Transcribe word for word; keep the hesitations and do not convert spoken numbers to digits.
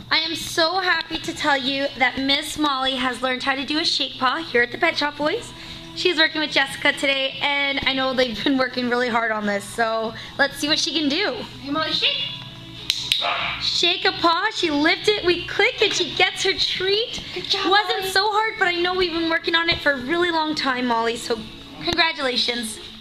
I am so happy to tell you that Miss Molly has learned how to do a shake paw here at the Pet Shop Boys. She's working with Jessica today, and I know they've been working really hard on this, so let's see what she can do. Hey Molly, shake. Shake a paw, she lifts it, we click, and she gets her treat. Good job, Wasn't Molly. so hard, but I know we've been working on it for a really long time, Molly, so congratulations.